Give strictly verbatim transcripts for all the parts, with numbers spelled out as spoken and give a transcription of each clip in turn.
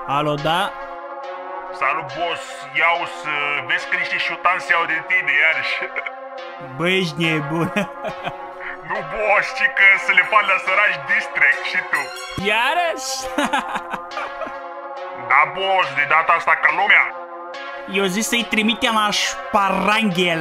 Alo, da? Salut, boss, iau să vezi că niște șutan se iau de tine, iarăși. Bă, ești nebun. Nu, boss, ci că să le fac la săraci distract și tu. Iarăși? Da, boss, de data asta ca lumea. Eu zic să-i trimitem la șparanghel.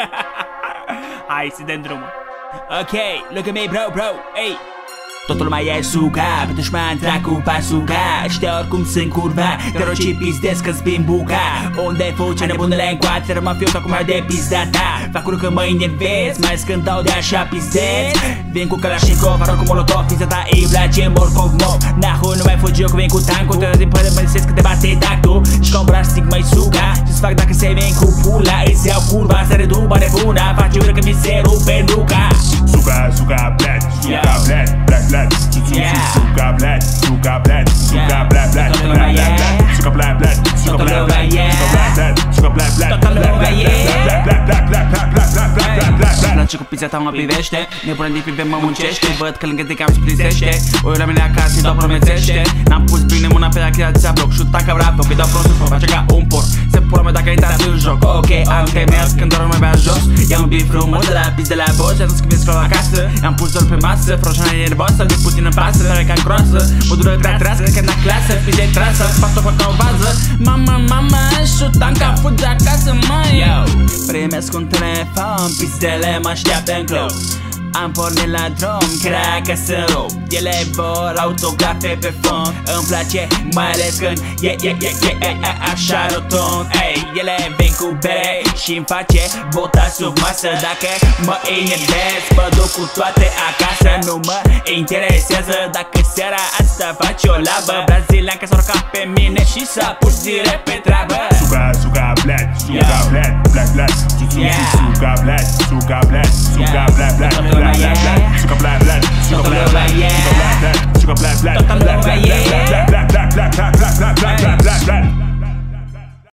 Hai să dăm drumul. Ok, look at me, bro, bro, hey. Toată lumea e suga, pe dușman dracu pasuga. Ăștia oricum sunt curva, te rog și pizdesc că-ți bin buca. Unde fuge nebunele încoatră, mă fiu acum de pizda ta. Fac urcă mă enervez, mai când dau de așa pizdeți. Vin cu Kalashnikov, arunc cu molotov, pizda ta îi place morcov mov. Nahu, nu mai fugi eu că vin cu tancul, te zi până mă desesc că te bate tactul. Și ca un braș zic mai suga, ce-ți fac dacă se vin cu pula. Îți iau curva, să reduba nebuna, faci urcă mi se rupe nuca. Suga, suga, blad, suga, blad, blad, blad. Suga, blad, suga, blad, suga, blad, blad, blad, blad. Suga, blad, blad, suga, blad, blad, suga, blad, blad, suga, blad, blad, blad, blad, blad, blad, blad, blad, blad, blad, blad, blad, blad. Îmi place cu pizza ta mă privește, nebună de pipe mă muncește. Văd că lângă de cam splizește, o la mine acasă doar promețește. N-am pus bine mâna pe la creația bloc, șuta ca bravo, că dau prostul să face ca un porc. Se pula mea dacă ai intrat în joc, ok, am terminat când doar mă bea jos. Ia un bif frumos de la pizza de la boss, atunci când vin la casă. Am pus doar pe masă, froșana e nervoasă, de puțin în pasă, tare ca groasă. Mă dură grea trească, că n-a clasă, pizza trasă, fac tot ca o vază. Mama, mama, șutam ca fugi acasă, măi. Yo, primesc un telefon, pizzele mă așteaptă în club. Am pornit la drum, cred că sunt rup. Ele vor autografe pe fond. Îmi place, mai ales când e, e, e, e, e, e așa rotund. Ey, ele vin cu bere și-mi face bota sub masă. Dacă mă enervez, mă duc cu toate acasă. Nu mă interesează dacă seara asta faci o labă. Brazilianca s-a urcat pe mine și s-a pus direct pe treabă. Suga, suga, blad, suga, blad, blad, blad. Suga, blad, suga, blad, suga, blad, blad, blad. Suga, blad, blad, suga, blad, blad, suga, blad, blad, suga, blad, blad, blad, blad, blad, blad, blad, blad, blad, blad, blad, blad, blad, blad.